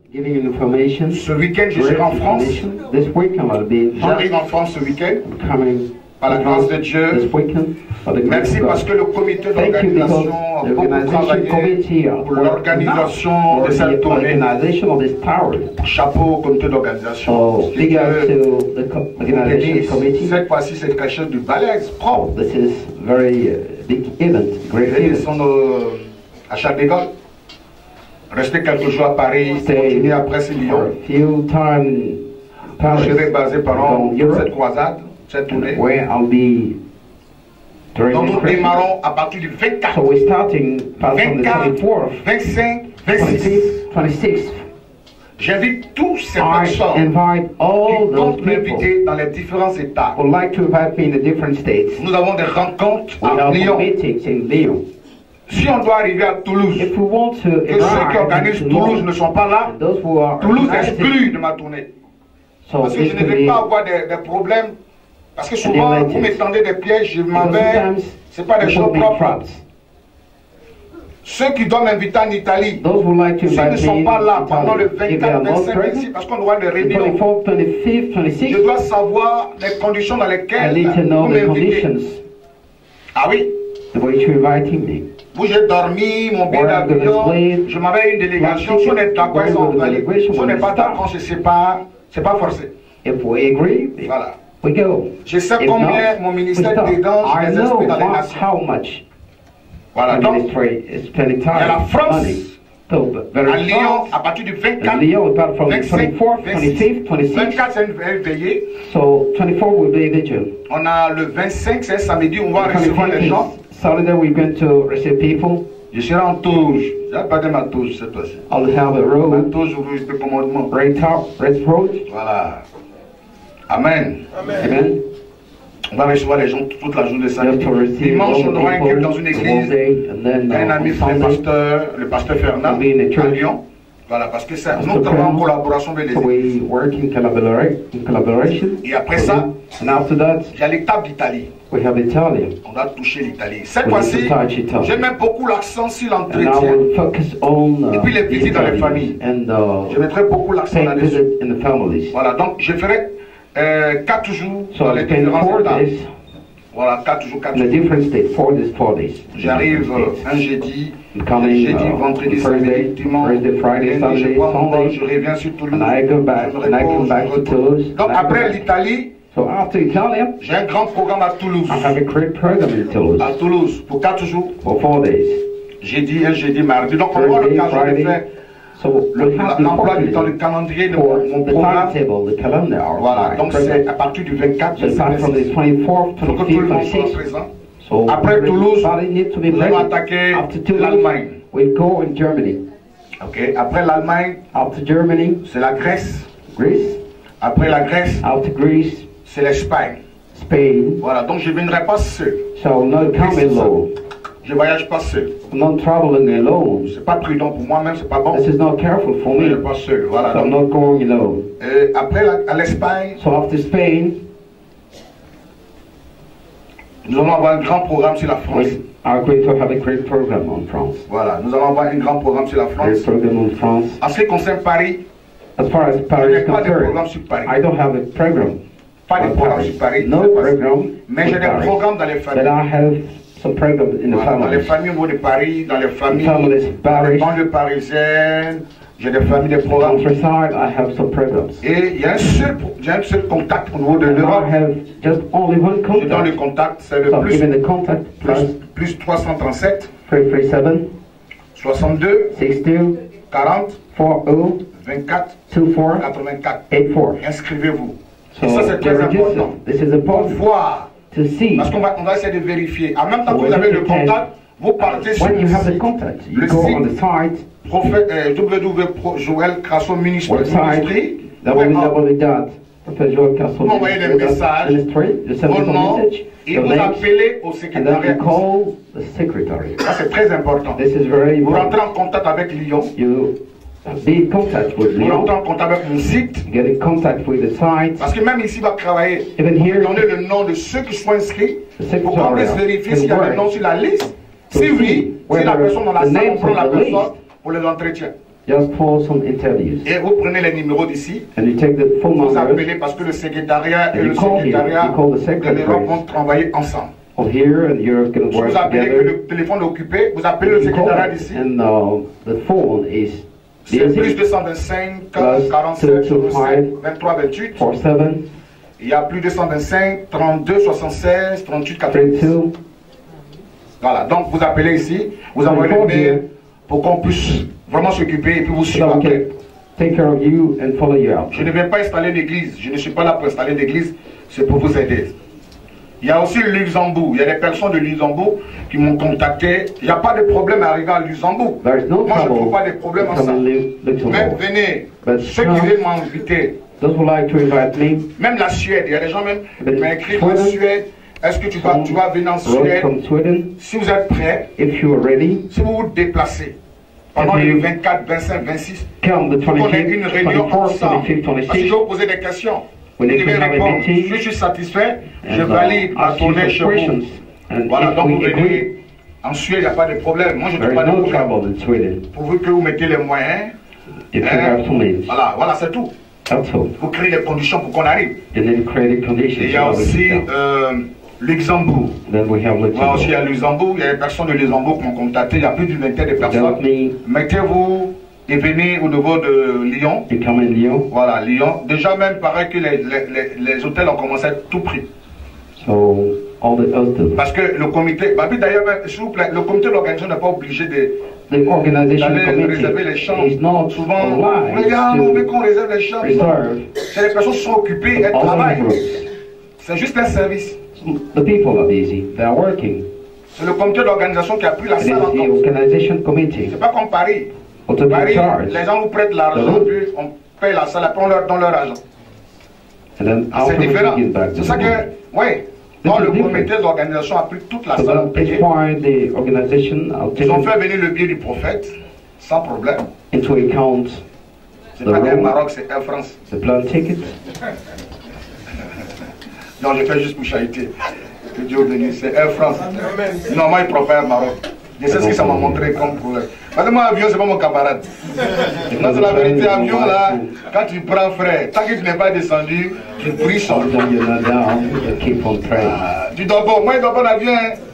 Giving you information. Ce week-end, je serai en France. This weekend I'll be in France. J'arrive en France ce week-end. Coming par la grâce de Dieu. This weekend. Merci parce que le comité d'organisation a beaucoup travaillé pour l'organisation de cette tournée. Chapeau au comité d'organisation. Cette fois-ci, c'est quelque chose de balèze, propre. This is very big event, great event. Ils sont à Charles de Gaulle. Rester quelques jours à Paris, continuer après c'est Lyon. Je serai basé pendant cette croisade, cette tournée. Donc nous démarrons à partir du 24. So we're starting from the 24th, 25, 26. 26th. J'invite tous ces personnes qui comptent m'inviter dans les différents États. Would like to invite me in the different states. Nous avons des rencontres à Lyon. Si on doit arriver à Toulouse, et ceux qui organisent Toulouse ne sont pas là, Toulouse exclut de ma tournée. Parce que je ne vais pas avoir des problèmes. Parce que souvent, vous m'étendez des pièges, je m'en vais, ce n'est pas des choses propres. Ceux qui doivent m'inviter en Italie, s'ils ne sont pas là pendant le 24, 25, 26, parce qu'on doit les réunions, je dois savoir les conditions dans lesquelles vous m'invitez. Ah oui? Où j'ai dormi, mon billet d'avion, je m'avais une délégation, si on est d'accord, ils sont validés. Si on n'est pas d'accord, c'est pas forcé. Voilà. Je sais combien mon ministère dégange les esprits dans les nations. Voilà, donc, il y a la France, à Lyon, à partir du 24, 25, 26, 24 c'est une veillée. On a le 25, c'est samedi, on va recevoir les gens. Saturday we're going to receive people. Je serai en Toulouse. Je vais pas de ma Toulouse cette fois-ci. I'll have a road. Ma Toulouse de commandement. Red road. Voilà. Amen. Amen. On va recevoir les gens toute la journée samedi. Dimanche, on aura un culte dans une église. Un ami, le pasteur Fernand, à Lyon. Voilà, parce que c'est nous travaillons en collaboration avec les églises. Et après ça, il y a l'étape d'Italie. On va toucher l'Italie. Cette fois-ci, je mets beaucoup l'accent sur l'entretien. Et puis les visites dans les familles. Je mettrai beaucoup l'accent là-dessus. Voilà, donc je ferai 4 jours dans les différents états. Voilà, 4 jours, 4 jours. J'arrive un jeudi, vendredi, samedi, dimanche, lundi, je prends mon vol, je reviens sur Toulouse, je me repose. Donc après l'Italie, j'ai un grand programme à Toulouse. À Toulouse, pour 4 jours. Jeudi, mardi. Donc on aura l'occasion de faire l'emploi du temps, le calendrier de mon programme. Voilà, donc c'est à partir du 24, il faut que tout le monde soit présent. Après Toulouse, nous allons attaquer l'Allemagne. Ok, après l'Allemagne, c'est la Grèce. Après la Grèce, c'est l'Espagne. Voilà, donc je ne viendrai pas seul. Je ne voyage pas seul. Not traveling alone. C'est pas prudent pour moi-même, c'est pas bon. This is not careful for me. Je ne vais pas seul. Voilà. So I'm not going alone. Après à l'Espagne, so after Spain, nous allons avoir un grand programme sur la France. We are going to have a great program on France. Voilà, nous allons avoir un grand programme sur la France. Great program on France. En ce qui concerne Paris, as far as Paris is pas de programme sur Paris. I don't have a program. Pas de programme sur Paris. No program. Mais j'ai des programmes dans les familles. But I have some programs in the families. Dans les familles au niveau de Paris, dans les familles banlieues parisiennes, j'ai des familles, des programmes. I have some programs. Et il y a un seul contact au niveau de l'Europe. Je donne le contact, c'est le plus 337 62 40 24 84. Inscrivez-vous. Et ça c'est très important. Pour voir. Parce qu'on va essayer de vérifier. En même temps que vous avez le contact, vous partez sur le site www.joelcrasson-ministry. Vous envoyez des messages, vos noms, et vous appelez au secrétariat. Ça c'est très important. Vous rentrez en contact avec Lyon. Be in contact with Lyon. Vous rentrez en contact avec mon site. Get in contact with the site. Parce que même ici, il va travailler. Even here, donner le nom de ceux qui sont inscrits. Pour qu'on puisse vérifier s'il y a le nom sur la liste. Si oui, si la personne dans la salle, on prend la personne pour les entretiens. Just for some interviews. Et vous prenez les numéros d'ici. And you take the phone vous numbers. Appelez parce que le secrétariat et le secrétariat de l'Europe vont travailler ensemble. Here and you're going to work vous appelez together. que le téléphone est occupé, vous appelez le secrétariat d'ici. And the phone is c'est plus 225 47 65 23 28. 47. Il y a plus 225 32 76 38 92. Voilà, donc vous appelez ici, vous envoyez le mail pour qu'on puisse vraiment s'occuper et puis vous suivre après. Take care of you and follow you out. Je ne vais pas installer l'église, je ne suis pas là pour installer l'église, c'est pour vous aider. Il y a aussi le Luxembourg, il y a des personnes de Luxembourg qui m'ont contacté. Il n'y a pas de problème à arriver à Luxembourg. Moi je ne trouve pas de problème en ça. Mais venez, ceux qui viennent m'inviter. Même la Suède, il y a des gens même qui m'écrivent en Suède. Est-ce que tu vas venir en Suède? Si vous êtes prêts, si vous vous déplacez pendant les 24, 25, 26, on a une réunion ensemble. Parce que je vais vous poser des questions. Vous devez répondre. Si je suis satisfait, je valide ma tournée chez vous. Voilà, donc vous venez en Suède, il n'y a pas de problème. Moi, je ne trouve pas de problème. Pourvu que vous mettez les moyens. Voilà, c'est tout. Vous créez les conditions pour qu'on arrive. Et il y a aussi Luxembourg. Voilà, aussi à Luxembourg, il y a des personnes de Luxembourg qui m'ont contacté. Il y a plus d'une vingtaine de personnes. Mettez-vous et venez au niveau de Lyon. Voilà, Lyon. Déjà même, paraît que les hôtels ont commencé à être tout pris. Parce que le comité, d'ailleurs, s'il vous plaît, le comité d'organisation n'est pas obligé d'aller réserver les chambres. Souvent, on veut qu'on réserve les chambres. C'est les personnes qui sont occupées et travaillent. C'est juste un service. The people are busy. They are working. C'est le comité d'organisation qui a pris la salle en compte. C'est pas comme Paris. Paris, les gens nous prêtent l'argent, puis on paye la salle, après on leur donne leur argent. C'est différent. C'est ça que, oui, dans le comité d'organisation a pris toute la salle. Ils ont fait venir le billet du prophète, sans problème. C'est pas Air Maroc, c'est Air France. Non, je fais juste pour charité. Que Dieu bénisse. C'est Air France. Non, moi, il préfère Maroc. Je sais ce que ça m'a montré comme problème. Parce que moi, avion, c'est pas mon camarade. Non, c'est la vérité. Avion, là, quand tu prends frère, tant que tu n'es pas descendu, tu pries sur le tu dors pas. Moi, je dors pas dans l'avion.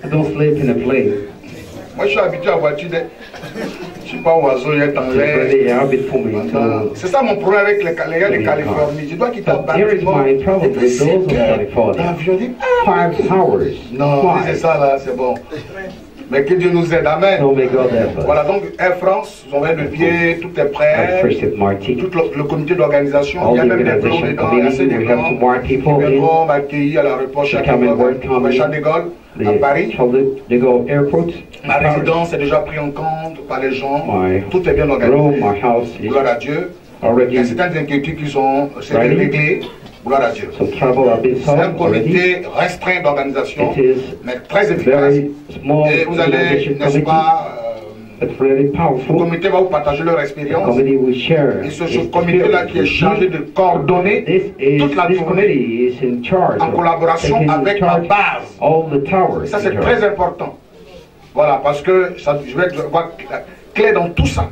Moi, je suis habitué à la voiture. Je ne suis pas oiseau, il est en l'air. C'est ça mon problème avec les gars de Californie. Je dois quitter un bâtiment. L'avion dit 5 hours. Non, c'est ça là, c'est bon. Mais que Dieu nous aide, amen. Voilà, donc Air France, ils ont mis le pied, tout est prêt. Tout le comité d'organisation, il y a même des blancs dedans, il y a assez de blancs qui viendront m'accueillir à l'aéroport Charles de Gaulle, à Paris. Ma résidence est déjà prise en compte par les gens. Tout est bien organisé. Gloire à Dieu. Il y a certaines inquiétudes qui sont réglées. Gloire à Dieu. C'est un comité restreint d'organisation, mais très efficace. Et vous allez, n'est-ce pas, le comité va vous partager leur expérience. Et ce comité-là qui est chargé de coordonner toute la tournée en collaboration avec la base. Et ça, c'est très important. Voilà, parce que ça, je vais être clair dans tout ça.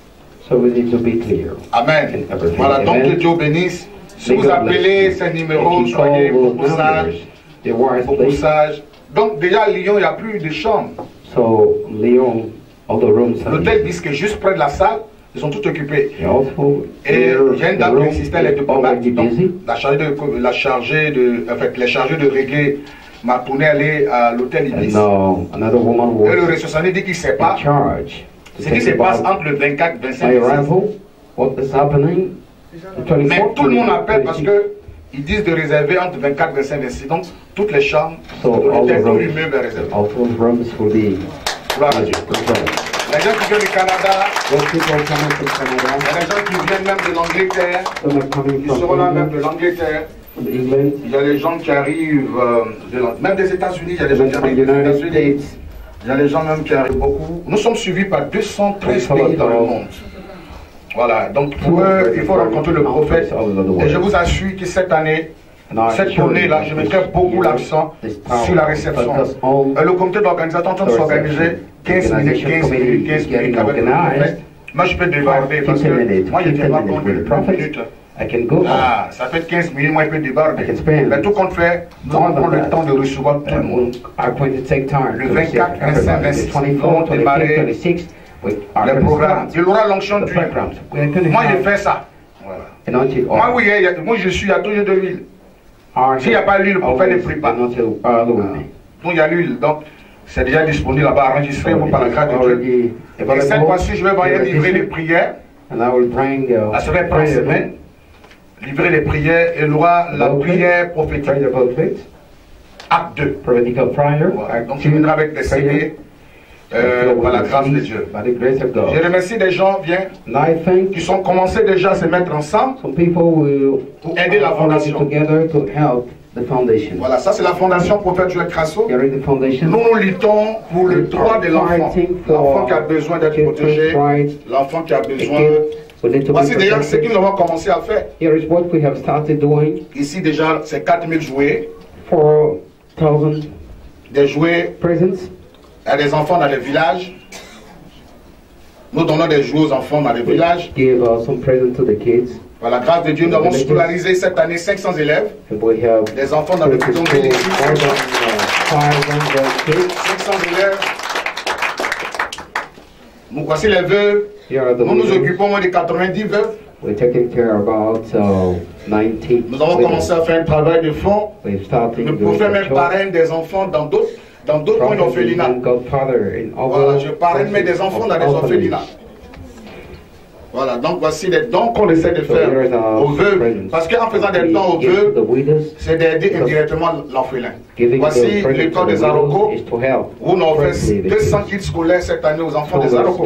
Amen. Voilà, donc que Dieu bénisse. Si vous appelez ces numéros, soyez beaucoup sages. Donc déjà à Lyon, il n'y a plus de chambres. L'hôtel Bisque est juste près de la salle. Ils sont tous occupés. Et j'ai une dame qui insistait, elle est diplomate. Les chargés de régler m'a tourné aller à l'hôtel Ibis. Et le ressourçant dit qu'il ne sait pas ce qui se passe entre le 24 et le 25 décembre. Mais tout le monde appelle parce qu'ils disent de réserver entre 24 et 25 26. Donc toutes les chambres de l'hôtel, tout l'immeuble est réservé. Gloire à Dieu. Les gens qui viennent du Canada, il y a des gens qui viennent même de l'Angleterre, ils seront là même de l'Angleterre. Il y a des gens qui arrivent même des États-Unis, il y a des gens qui arrivent des États-Unis. Il y a des gens même qui arrivent beaucoup. Nous sommes suivis par 213 pays dans le monde. Voilà, donc pour eux, il faut rencontrer le prophète. Et je vous assure que cette année, cette tournée-là, je mettrai beaucoup l'accent sur la réception. Le comité d'organisation est en train de s'organiser 15 minutes avec le prophète. Moi, je peux déborder parce que moi, je ne tiens pas compte de 30 minutes. Ah, ça fait 15 minutes, moi, je peux déborder. Mais tout compte fait, nous allons prendre le temps de recevoir tout le monde. Le 24, 25, 26, nous allons démarrer le programme. Il y aura l'onction d'huile. Moi, je fais ça. Voilà. Moi, oui, moi, je suis à toujours de l'huile. S'il n'y a pas l'huile pour faire des prépas. Donc, il y a l'huile. Donc, c'est déjà disponible là-bas, enregistré par la grâce de Dieu. Et cette fois-ci, je vais envoyer livrer les prières. Ça serait par semaine. Livrer les prières et il y aura la prière prophétique. Acte 2. Voilà. Donc, je viendrai avec des CD par la grâce de Dieu. Je remercie des gens bien qui sont commencés déjà à se mettre ensemble pour aider la fondation. Voilà, ça c'est la fondation Prophète Joël Crasso. Nous luttons pour le droit de l'enfant. L'enfant qui a besoin d'être protégé, l'enfant qui a besoin. Voici d'ailleurs ce que nous avons commencé à faire. Ici déjà, c'est 4000 jouets. 4,000 des jouets à des enfants dans les villages. Nous donnons des jouets aux enfants dans les villages. Par la grâce de Dieu, nous avons scolarisé cette année 500 élèves. Des enfants dans le bidon de l'église. 500 élèves. Nous voici les veuves. Nous nous occupons moins de 90 veuves. Nous avons commencé à faire un travail de fond. Nous pouvons faire même parrain des enfants dans d'autres coins d'orphelinat. Voilà, je parraine des enfants dans des orphelinats. Voilà, donc voici les dons qu'on essaie de faire aux veuves. Parce qu'en faisant des dons aux veuves, c'est d'aider indirectement l'orphelin. Voici l'école des Aroko, où nous avons fait 200 kits scolaires cette année aux enfants des Aroko.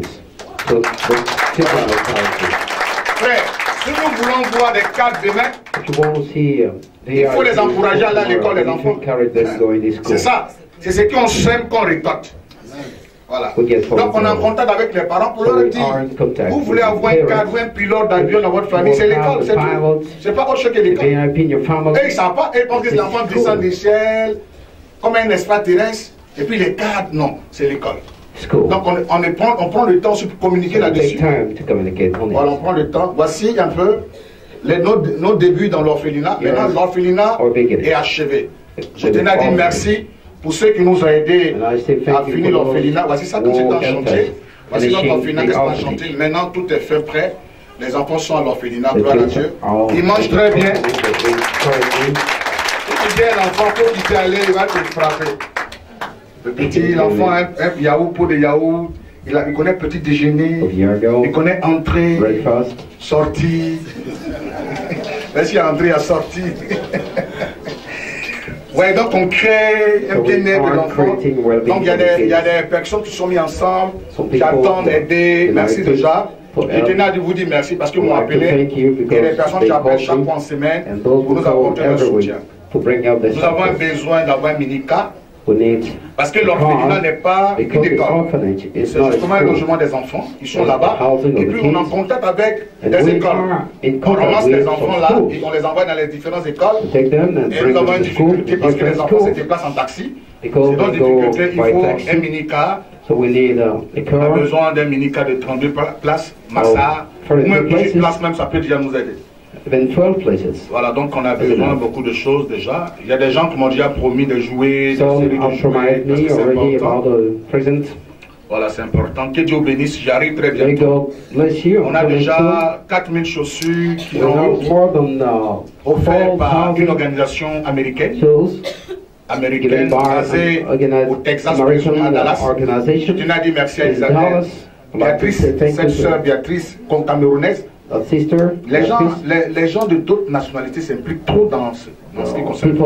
Frère, si nous voulons voir des cadres demain, il faut les encourager à aller à l'école des enfants. C'est ça. C'est ce qu'on sème qu'on récolte. Voilà. Donc on est en contact avec les parents pour leur dire, vous voulez avoir un cadre, un pilote d'avion dans votre famille, c'est l'école, c'est tout. C'est pas autre chose que l'école. Et ils ne savent pas, ils pensent que l'enfant descend d'échelle, comme un extraterrestre, et puis les cadres, non, c'est l'école. Donc on prend le temps pour communiquer là-dessus. Voilà, on prend le temps. Voici un peu nos débuts dans l'orphelinat. Maintenant, l'orphelinat est achevé. Je tenais à dire merci pour ceux qui nous ont aidés à finir l'orphelinat. Voici ça que c'est en chantier. Voici notre orphelinat qui est en chantier. Maintenant, tout est fait prêt. Les enfants sont à l'orphelinat, gloire à Dieu. Ils mangent très bien. Si tu dis à l'enfant, faut qu'il t'y aller, il va te frapper. Le petit, l'enfant, un yaourt, pot de yaourt, il connaît petit déjeuner, il connaît entrée, sortie. Merci à entrée, à sortie. Ouais, donc on crée un bien-être de l'enfant. Donc il y a des personnes qui sont mises ensemble, qui attendent d'aider. Merci déjà. Je tenais à vous dire merci parce que vous m'appelez. Il y a des personnes qui appellent chaque fois en semaine pour nous apporter leur soutien. Nous avons besoin d'avoir un mini-cas. Parce que l'orphelinat n'est pas une école. C'est justement un logement des enfants. Ils sont là-bas. Et puis on est en contact avec des écoles. On ramasse les enfants là et on les envoie dans les différentes écoles. Et nous avons une difficulté parce que les enfants se déplacent en taxi. C'est donc difficulté, il faut un mini-car. On a besoin d'un mini-car de 32 places, Massa. Ou même petite place même, ça peut déjà nous aider. Voilà, donc on a besoin de beaucoup de choses déjà. Il y a des gens qui m'ont déjà promis de jouer, de jouer, c'est important. Voilà, c'est important. Que Dieu bénisse, j'arrive très bientôt. On a déjà 4000 chaussures qui ont offert par une organisation américaine. Basée au Texas, à Dallas. Je tenais à dire merci à Isabelle, Béatrice, cette sœur Béatrice, camerounaise. Les gens de d'autres nationalités s'impliquent trop dans ce qui concerne.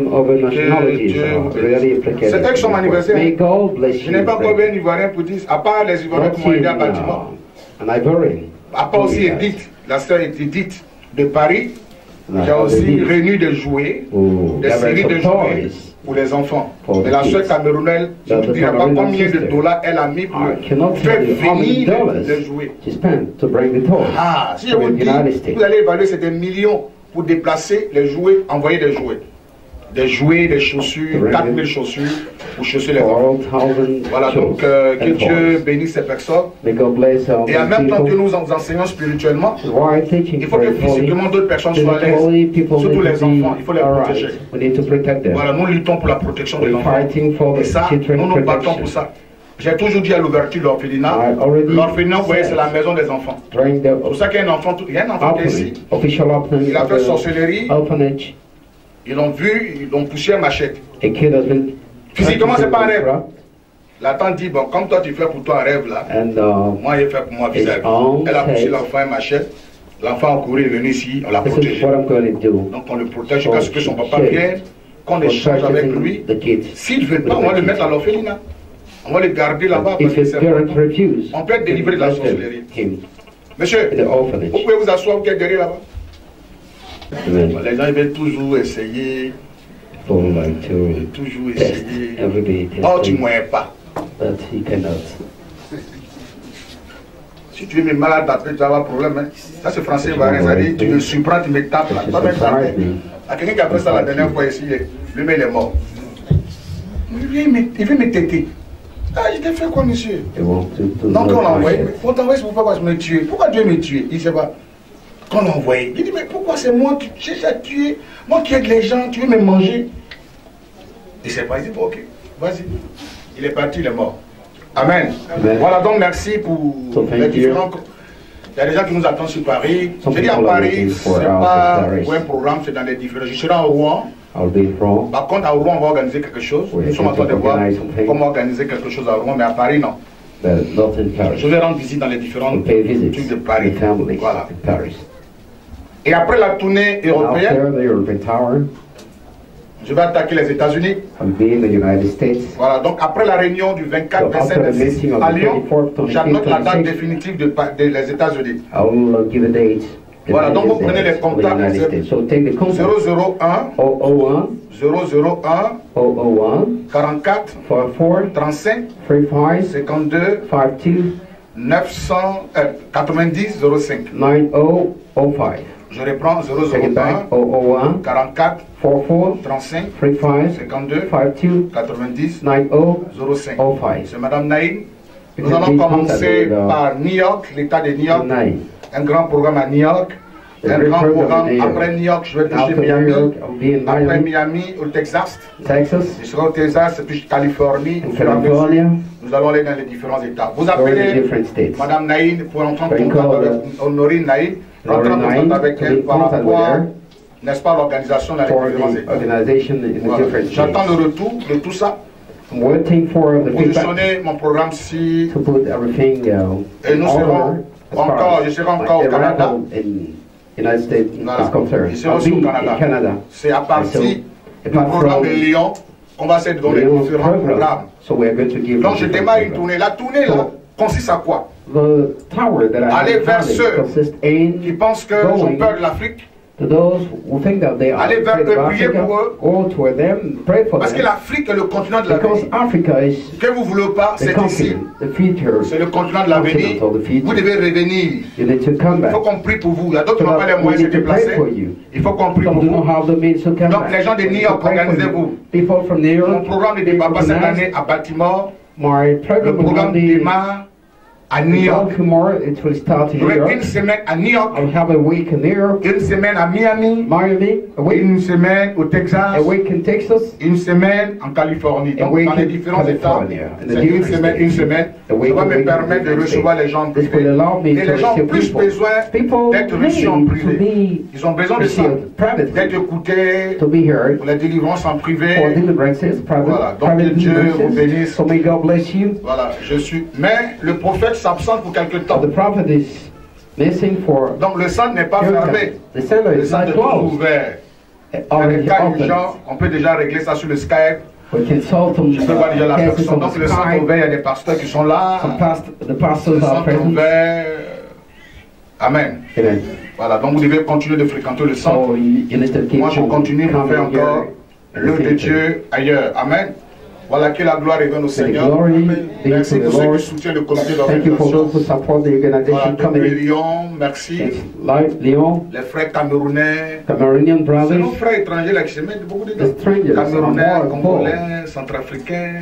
C'est eux qui sont mon anniversaire. Je n'ai pas encore vu un Ivoirien pour dire, à part les Ivoiriens qui m'ont aidé à Baltimore. À part aussi Edith, la sœur Edith de Paris, qui a aussi réuni des jouets, des séries de jouets pour les enfants. Mais la sœur camerounaise, je ne vous dirai pas combien de dollars elle a mis pour faire venir les jouets. Ah, si je vous dis, vous allez évaluer, c'est des millions pour déplacer les jouets, envoyer des jouets. des jouets, des chaussures, 4000 chaussures pour chausser les enfants. Voilà, donc que Dieu bénisse ces personnes. Et en même temps que nous enseignons spirituellement, il faut que physiquement d'autres personnes soient à l'aise, surtout les enfants, il faut les protéger. Voilà, nous luttons pour la protection des enfants. Et ça, nous nous battons pour ça. J'ai toujours dit à l'ouverture de l'orphelinat, l'orphelinat, vous voyez, c'est la maison des enfants. C'est pour ça qu'il y a un enfant qui est ici. Il a fait sorcellerie. Ils l'ont vu, ils l'ont poussé à machette. Physiquement, c'est pas un rêve. La tante dit, bon, comme toi tu fais pour toi un rêve là, moi j'ai fait pour moi vis-à-vis. Elle a poussé l'enfant à machette. L'enfant a couru, est venu ici, on l'a protégé. Donc on le protège jusqu'à ce que son papa vienne, qu'on échange avec lui. S'il ne veut pas, on va le mettre à l'orphelinat. On va le garder là-bas parce que c'est on peut être délivré de la sorcellerie. Monsieur, vous pouvez vous asseoir, vous êtes derrière là-bas. Les gens ils veulent toujours essayer. Toujours essayer. Oh, tu ne moyens pas. Si tu es malade, après tu vas avoir un problème. Hein. Ça c'est français, tu me surprends, tu me tapes là. Toi même ça. Il y a quelqu'un qui a fait ça la dernière fois ici, le mec est mort. Il veut me têter. Ah, je t'ai fait quoi, monsieur? Donc on l'a envoyé. Pour t'envoyer, c'est pourquoi je me tuer. Pourquoi Dieu me tuer? Il ne sait pas. Qu'on l'a envoyé. Il dit, mais pourquoi c'est moi qui cherche à tuer? Moi qui aide les gens, tu veux me manger? Il ne sait pas. Il dit, bon, ok, vas-y. Il est parti, il est mort. Amen. Voilà, donc merci pour les différents. Il y a des gens qui nous attendent sur Paris. Je dis à Paris, ce n'est pas un programme, c'est dans les différents. Je serai en Rouen. Par contre, à Rouen, on va organiser quelque chose. Nous sommes en train de voir comment organiser quelque chose à Rouen, mais à Paris, non. Je vais rendre visite dans les différentes trucs de Paris. Voilà. Et après la tournée européenne, je vais attaquer les États-Unis. Voilà, donc après la réunion du 24-27 à Lyon, j'annote la date définitive des États-Unis. Voilà, donc vous prenez les contacts 001 44 35 52 990 05. Je reprends 001 44 35 52 90 05. C'est Madame Naïm. Nous allons commencer par New York, l'État de New York. Un grand programme à New York. Un grand programme après New York, je vais toucher Miami. Après Miami, au Texas. Je serai au Texas, puis Californie. Nous allons aller dans les différents États. Vous appelez Madame Naïm pour entendre contact avec Honorine Naïm. Entrer en contact avec elle par rapport, n'est-ce pas, l'organisation dans les différents États. Voilà. J'attends le retour de tout ça. Positionner mon programme si. Et nous serons encore, je serai encore au Canada. Voilà. Je serai aussi au Canada. C'est à partir du programme de Lyon qu'on va essayer de donner les différents programmes. Donc je démarre une tournée. La tournée là consiste à quoi? Aller vers ceux qui pensent qu'ils ont peur de l'Afrique. Allez vers eux, priez pour eux. Parce que l'Afrique est le continent de l'avenir. Que vous ne voulez pas, c'est ici. C'est le continent de l'avenir. Vous devez revenir. Il faut qu'on prie pour vous. Il y a d'autres qui n'ont pas les moyens de se déplacer. Il faut qu'on prie pour vous. Donc les gens de New York, organisez-vous. Mon programme ne démarre pas cette année à Baltimore. Le programme démarre à New York. J'aurai une semaine à New York. Une semaine à Miami. Une semaine au Texas. Une semaine en Californie. Donc dans les différents États. C'est une semaine. Ça va me permettre de recevoir les gens en privé. Et les gens ont plus besoin d'être reçus en privé. Ils ont besoin de ça. D'être écoutés pour la délivrance en privé. Voilà. Donc que Dieu vous bénisse. Voilà. Je suis. Mais le prophète s'absente pour quelque temps. Donc le centre n'est pas fermé. Le centre est toujours ouvert. Dans les cas urgents, on peut déjà régler ça sur le Skype. Je peux voir déjà la personne. Donc le centre est ouvert, il y a des pasteurs qui sont là. Le centre est ouvert. Amen. Voilà, donc vous devez continuer de fréquenter le centre. Moi je continue pour faire encore l'œuvre de Dieu ailleurs. Amen. Voilà, que la gloire revienne au Seigneur. Merci pour ceux qui soutiennent le comité d'organisation. Voilà, Lyon, merci. Les frères camerounais. C'est nos frères étrangers là qui se mettent beaucoup dedans. Camerounais, Congolais, Centrafricains.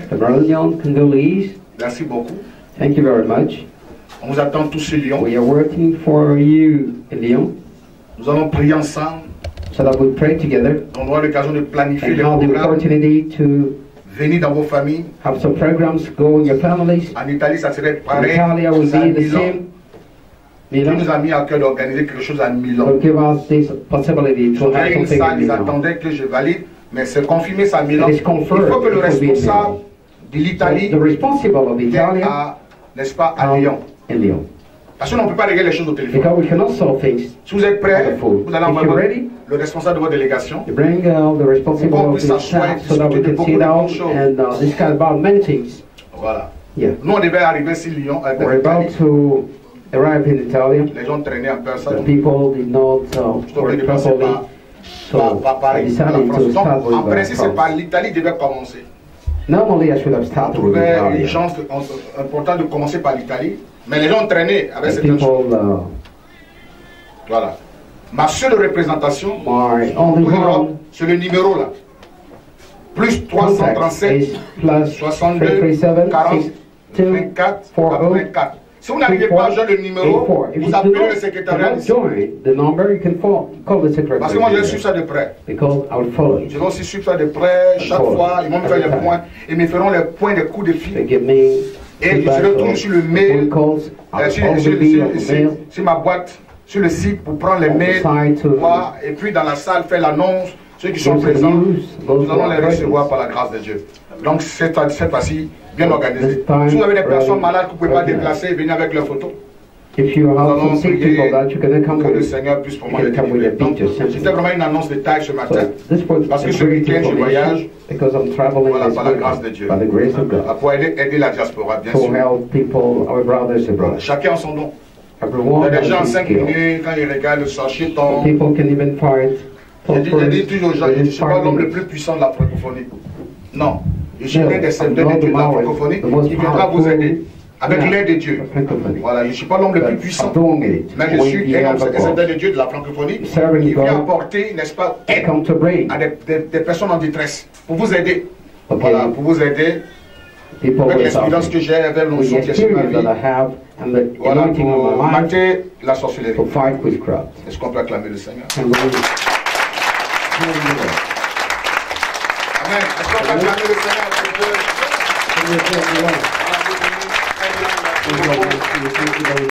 Merci beaucoup. Thank you very much. On vous attend tous sur Lyon. We are working for you in Lyon. Nous allons prier ensemble. So that we pray together. On aura l'occasion de planifier les programmes. Venir dans vos familles. Have some programs go in your families. En Italie, ça serait pareil. Italy will be the same. Dieu nous a mis à cœur d'organiser quelque chose à Milan. Will give us this possibility to have something in Milan. Ils attendaient que je valide, mais c'est confirmé ça à Milan. Il faut que le responsable de l'Italie vienne à, n'est-ce pas, à Lyon. Parce qu'on ne peut pas régler les choses au téléphone. Si vous êtes prêts, vous allez envoyer le responsable de votre délégation. You bring the responsible of the staff so that we can sit down and discuss about many things. Voilà. Yeah. Nous on devait arriver sur Lyon. We're about to arrive in Italy. Les gens traînaient un peu ça. The people did not work properly. So I decided to start with en principe, c'est par l'Italie devait commencer. Normally I should have started with Italy. Une chance importante de commencer par l'Italie, mais les gens traînaient avec cette chose. Voilà. Ma seule représentation pour l'Europe, c'est le numéro là. Plus 337, 62, 40, 24, 84. Si vous n'arrivez pas à joindre le numéro, vous appelez le secrétariat. Parce que moi je suis ça de près. Je vais aussi suivre ça de près. Chaque fois, ils vont me faire les points. Ils me feront les points des coups de fil. Et je serai toujours sur le mail, sur ma boîte, sur le site pour prendre les mails, voir, et puis dans la salle faire l'annonce. Ceux qui sont présents, nous allons les recevoir par la grâce de Dieu. Donc cette fois-ci, bien organisé. Si vous avez des personnes malades que vous ne pouvez pas déplacer, venez avec leurs photos. Nous allons prier que le Seigneur puisse pour moi les délivrer. C'était vraiment une annonce de taille ce matin. Parce que ce week-end, je voyage. Voilà, par la grâce de Dieu. Pour aider la diaspora, bien sûr. Voilà. Chacun a son don. Il y a des gens en 5 minutes, quand ils regardent le sachet tombe. J'ai dit toujours aux gens, je ne suis pas l'homme le plus puissant de la francophonie. Non. Je suis l'un des serviteurs de Dieu de la francophonie qui viendra vous aider avec l'aide de Dieu. Voilà, je ne suis pas l'homme le plus puissant, mais je suis un serviteur de Dieu de la francophonie qui vient apporter, n'est-ce pas, aide à des personnes en détresse pour vous aider. Voilà, pour vous aider avec l'expérience que j'ai avec l'onction qui est sur ma vie. Voilà, pour mater la sorcellerie. Est-ce qu'on peut acclamer le Seigneur? Amen. Est-ce qu'on peut acclamer le Seigneur?